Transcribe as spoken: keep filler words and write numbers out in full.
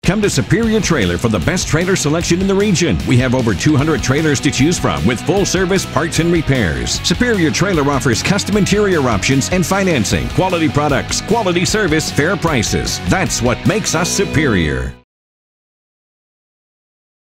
Come to Superior Trailer for the best trailer selection in the region. We have over two hundred trailers to choose from with full service parts and repairs. Superior Trailer offers custom interior options and financing, quality products, quality service, fair prices. That's what makes us superior.